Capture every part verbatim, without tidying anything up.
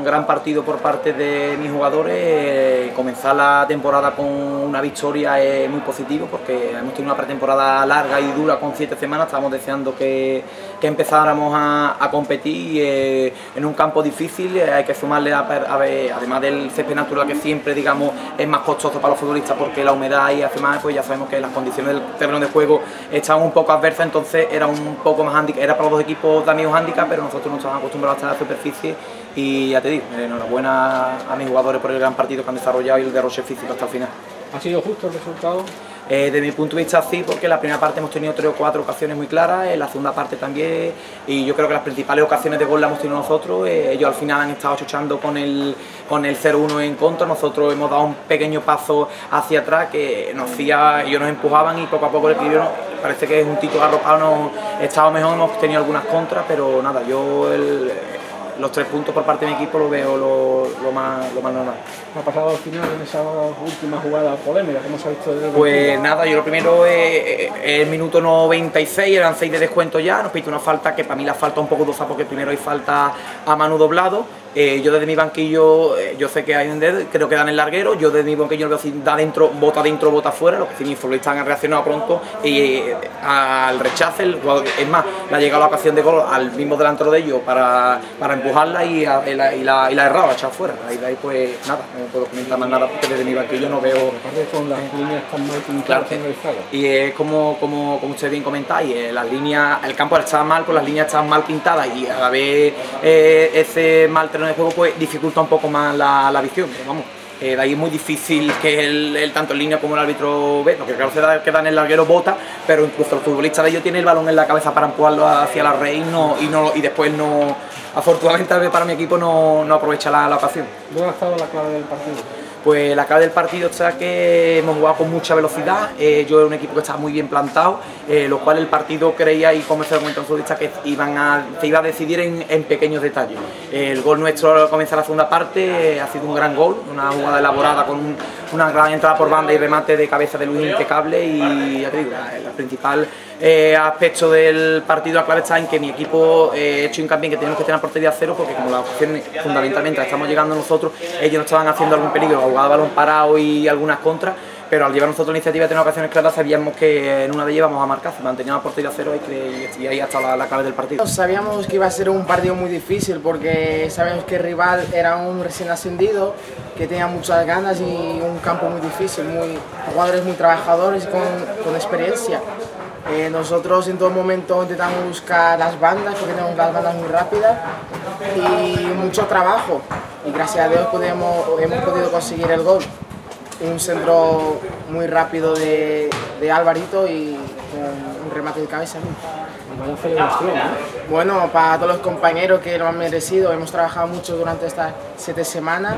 gran partido por parte de mis jugadores. Eh, comenzar la temporada con una victoria es muy positivo porque hemos tenido una pretemporada larga y dura con siete semanas. Estábamos deseando que, que empezáramos a, a competir eh, en un campo difícil. Eh, hay que sumarle, a, a ver, además del césped natural, que siempre digamos es más costoso para los futbolistas porque la humedad y además pues ya sabemos que las condiciones del terreno de juego estaban un poco adversas, entonces era un poco más handicap, era para los dos equipos también un handicap, pero nosotros no estábamos acostumbrados a estar en la superficie. Y ya te digo, enhorabuena a mis jugadores por el gran partido que han desarrollado y el derroche físico hasta el final. ¿Ha sido justo el resultado? Eh, desde mi punto de vista sí, porque en la primera parte hemos tenido tres o cuatro ocasiones muy claras, en la segunda parte también, y yo creo que las principales ocasiones de gol las hemos tenido nosotros. Eh, ellos al final han estado chochando con el, con el cero uno en contra, nosotros hemos dado un pequeño paso hacia atrás que nos hacía, ellos nos empujaban y poco a poco el equilibrio parece que es un tito arropado, nos estado mejor, hemos tenido algunas contras, pero nada, yo el, los tres puntos por parte de mi equipo lo veo lo, lo, más, lo más normal. ¿Qué ha pasado al final en esa última jugada polémica? ¿Cómo se ha visto desde el Pues partido? nada, yo lo primero es el minuto noventa y seis, eran seis de descuento ya, nos pide una falta que para mí la falta un poco dosa porque primero hay falta a Manu Doblado. Eh, yo desde mi banquillo, eh, yo sé que hay un dedo, creo que dan el larguero, yo desde mi banquillo lo veo si da dentro, bota dentro, bota fuera, lo que sí mis futbolistas han reaccionado pronto y eh, al rechace, el jugador, es más, le ha llegado la ocasión de gol al mismo delantero de ellos para, para empujarla y, a, y, la, y, la, y la erraba, echar fuera. Ahí, de ahí pues nada, no puedo comentar más nada porque desde mi banquillo no veo... Aparte con las líneas tan mal pintadas en el zaga. Y es como, como, como ustedes bien comentáis, eh, las líneas, el campo estaba mal, pues las líneas estaban mal pintadas y a la vez eh, ese mal terreno de juego pues dificulta un poco más la, la visión, pero vamos, eh, de ahí es muy difícil que el, el, tanto el línea como el árbitro ve, porque claro se da que dan el larguero bota, pero incluso el futbolista de ellos tiene el balón en la cabeza para empujarlo hacia la red y, no, y, no, y después no, afortunadamente para mi equipo no, no aprovecha la, la ocasión. ¿Dónde ha estado la clave del partido? Pues la clave del partido está que hemos jugado con mucha velocidad, eh, yo era un equipo que estaba muy bien plantado, eh, lo cual el partido creía, y como se lo comentó el futbolista, que iban a, se iba a decidir en, en pequeños detalles. Eh, el gol nuestro al comenzar la segunda parte eh, ha sido un gran gol, una jugada elaborada con un, una gran entrada por banda y remate de cabeza de Luis impecable, y ya te digo, el principal eh, aspecto del partido, la clave está en que mi equipo he eh, hecho hincapié en que tenemos que tener portería cero, porque como la opción fundamentalmente la estamos llegando nosotros, ellos no estaban haciendo algún peligro, jugada de balón parado y algunas contras, pero al llevar nosotros la iniciativa de tener ocasiones claras sabíamos que en una de ellas íbamos a marcar, se mantenía la portería cero y, que, y ahí hasta la, la clave del partido. Sabíamos que iba a ser un partido muy difícil porque sabíamos que el rival era un recién ascendido, que tenía muchas ganas y un campo muy difícil, muy, jugadores muy trabajadores con, con experiencia. Eh, nosotros en todo momento intentamos buscar las bandas, porque tenemos las bandas muy rápidas y mucho trabajo, y gracias a Dios podemos, hemos podido conseguir el gol. Un centro muy rápido de, de Alvarito y con un remate de cabeza. Vaya celebración, ¿no? Bueno, para todos los compañeros que lo han merecido, hemos trabajado mucho durante estas siete semanas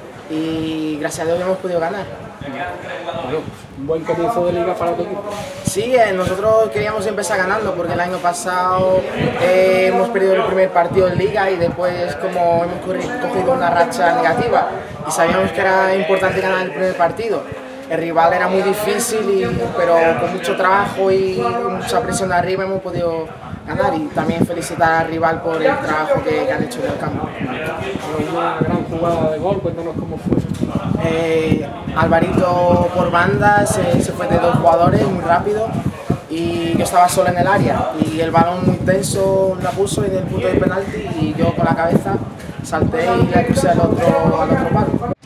y gracias a Dios hemos podido ganar. Bueno, un buen comienzo de liga para tu equipo. Sí, eh, nosotros queríamos empezar ganando porque el año pasado eh, hemos perdido el primer partido en liga y después como hemos cogido una racha negativa y sabíamos que era importante ganar el primer partido. El rival era muy difícil, y, pero con mucho trabajo y mucha presión de arriba hemos podido ganar, y también felicitar al rival por el trabajo que, que han hecho en el campo. Una gran jugada de gol, cuéntanos cómo fue. Eh, Alvarito por banda se, se fue de dos jugadores muy rápido y yo estaba solo en el área y el balón muy tenso la puso en el punto de penalti y yo con la cabeza salté y la crucé al otro, al otro palo.